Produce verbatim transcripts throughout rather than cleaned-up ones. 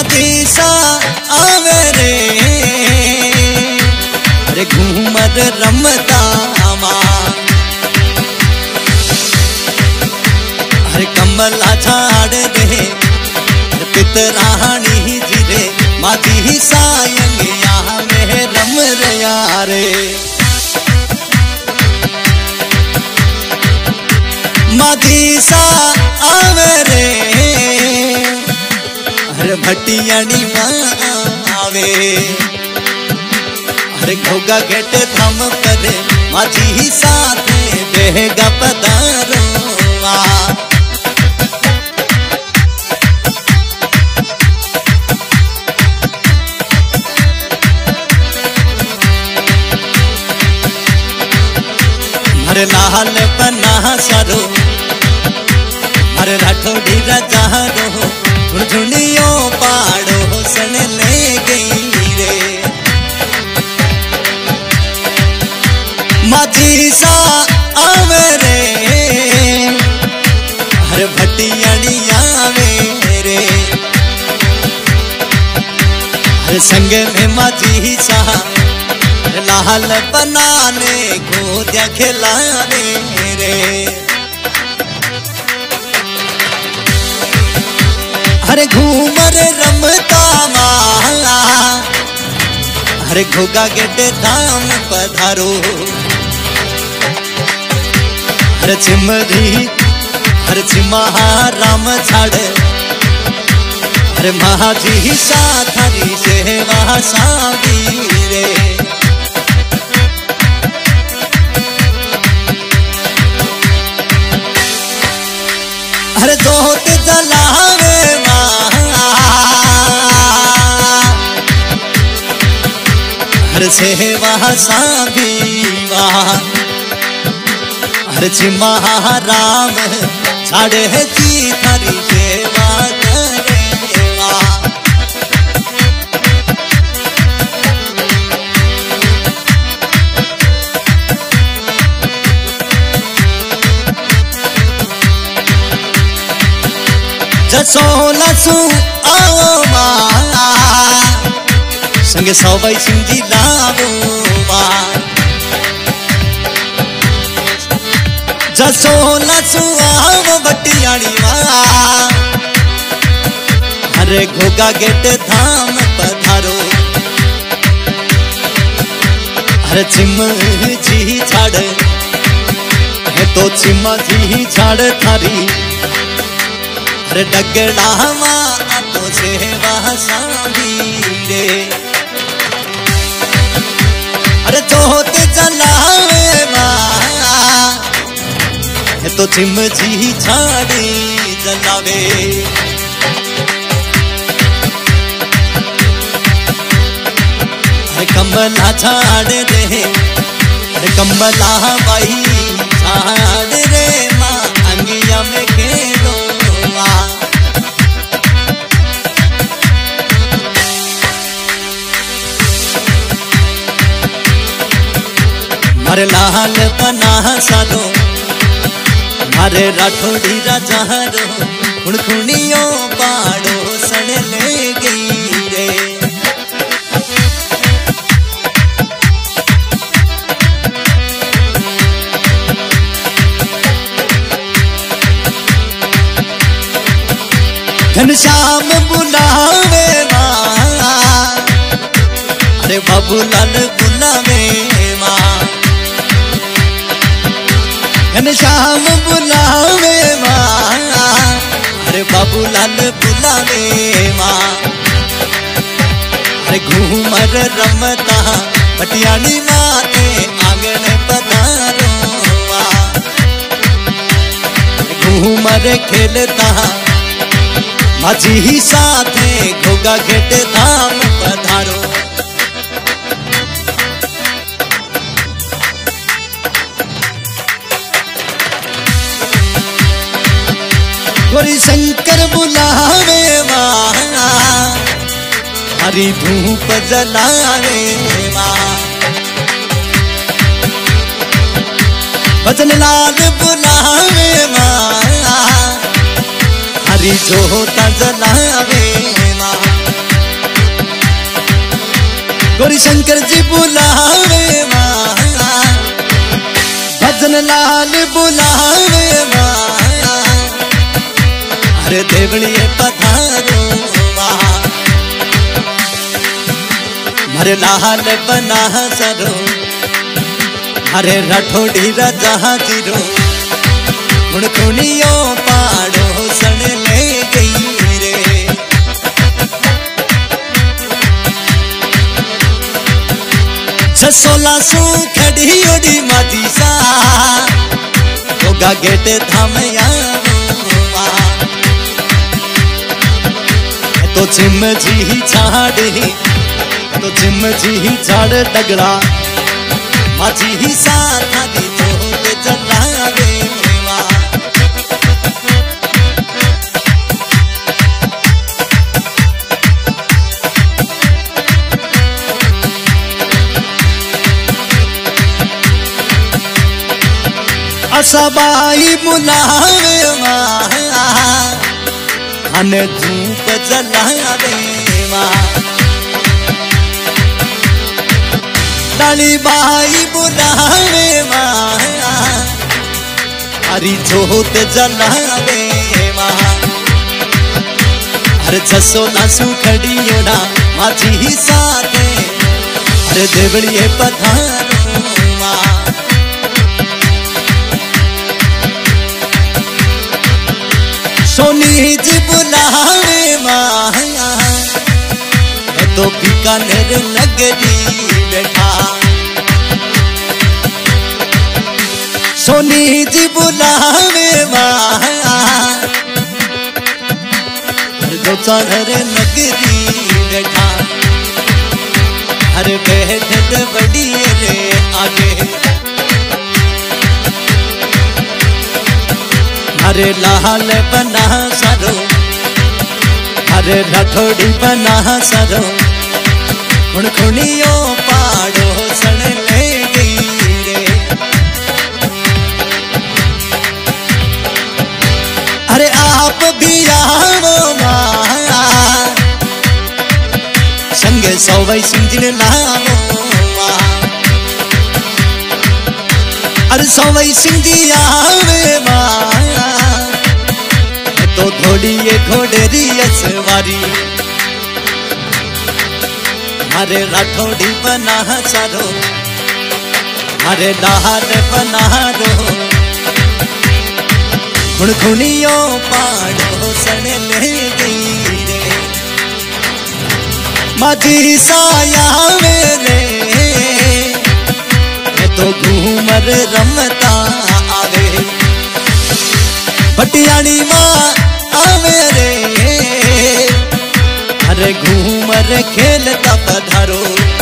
मदीसा आवे रे अरे घूमर रमता अरे कमला झाड़ दे पितरानी जिरे मादी सायंगिया में रम रया रे मदीसा आवे रे अरे भटियानी आवे अरे घोगा गेट थम पर माझी साथ बेगा पदारो अरे लाल पन्ना सरो अरे राठौड़ी रजारो झुनियो पाड़ो सन ले गई रे मदीसा आवे रे अरे भटियानी आवे रे अरे संग में मदीसा लाल बनाने को दिया खिलाने रे अरे घूमर रमता माला अरे घोगा गेटे धाम पधारो अरे चिमरी अरे चिमा राम छाड़ अरे महाजी साथरी सेवा सावी रे अरे जोत जलावे हर सेवा साबीवा हर चिमा राम छाड़े जी थारी सेवा करेवा जसोला सु आओ माला संगे सवाई सिंधी लावो मां जसोला सु आओ बटियानी मां हरे घोगा गेट धाम पधारो हरे चिम जी छाड़ है तो चिमा जी छाड़ थारी अरे डगड़ा माँ तो सेवा सावी रे अरे जोत जलावे माँ तो चिम जी छाड़ी जलावे अरे कमला छाड़ दे अरे कमला बाई छाड़ रे माँ अंगिया में खेलो मारे लाल पना सालो मारे राठौड़ी राजारो खुणखुणियों पाड़ो सड़ ले गई रे घनश्याम बुलावे माँ अरे बाबूलाल बुलावे माँ घनश्याम बुलावे माँ अरे बाबूलाल बुलावे माँ अरे घूमर रमता भटियानी माते आंगन पधारो घूमर खेलता माझी साथे घोगा घेट धाम पधारो गोरी शंकर बुलावे माँ हरी धूप जलावे माँ भजन लाल बुलावे माँ हरी जोता जलावे माँ गोरी शंकर जी बुलावे माया, भजन लाल बुलावे माया, अरे देवड़िए पधारो मरे लाल बना सरो, हरे रठोड़ी रजा जीरो, खुणखुनियो पाड़ो सण ले गई रे। जसोला सू खड़ी ओड़ी माती सा, होगा गेट थामया तो चिम जी झाड़ी, तो चिम जी झाड़ डगड़ा, माझी ही साथ दी जोत जलावे मेवा। असबाई बुलावे माया, हन धूप जलावे माया। डाली बाई बुलावे माया, हरी जोत जलावे माया। अरे जसोला सू खड़ी ओड़ा माझी ही साथे, अरे देवड़िए पधारो माया। सोनी जी बुलावे माया, तो बीकानेर नगरी बैठा। सोनी जी बुलावे माया, जो चढ़ नगरी बैठा। अरे बैठत बड़ी रे आगे, अरे लाल बना सरो, अरे रठोड़ी बना सरो, खुणखुनियो पाड़ो सण ले गई रे। अरे आप भी आओ माया, संगे सौवई सिंह जी ने लाओ। अरे सौवई सिंह जी आवे माया, तो घोड़िए घोड़ेरी असवारी। हरे राठौड़ी बना सरो, हरे लाल बना रो, खुणखुनियो पाड़ो सण ले गई रे। माझी साया मेरे, तो घूमर रमता आवे। पटियाणी माँ आवे रे, अरे घूमर खेलता पधारो।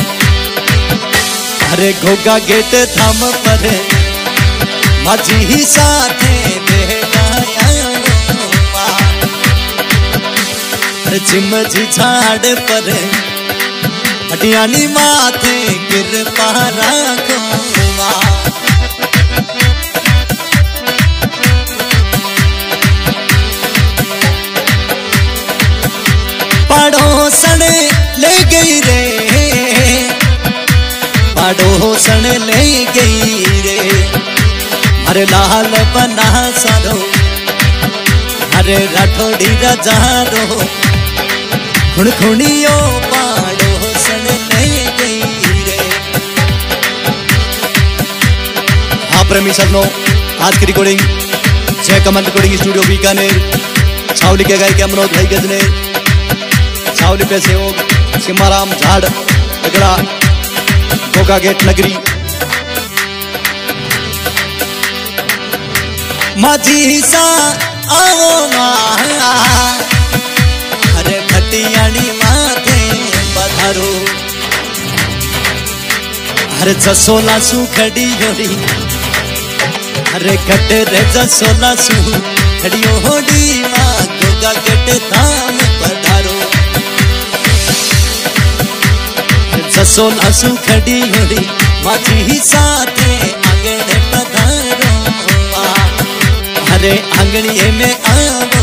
अरे घोगा गेट थाम पर माझी ही साथे बेहनाया। अरे चिम जी झाड़ पर पटियाणी माथे कृपा राखो। पड़ोसन ले गई रे, पड़ोसन ले गई रे। अरे लाल बना सरो, अरे राठौड़ी रजा रो, खुणखुनियो पड़ोसन ले गई रे। हाँ प्रेमी सजनों, आज की recording Jai Kamal recording studio Bikaner, Chhawali के गाय के अमरोद भाई गजनेर, छावली पे सहयोग सिमाराम झाड़ डगड़ा, घोगा गेट नगरी। माझी सा आओ माया, अरे खटियाणी माथे पधारो। अरे जसोला सू खड़ी होड़ी, अरे कट रे जसोला सू खड़ी होड़ी माँ, घोगा गेट धाम पधारो। जसोला सू खड़ी होड़ी माझी ही साथे आंगन पधारो। अरे आंगनिये में आओ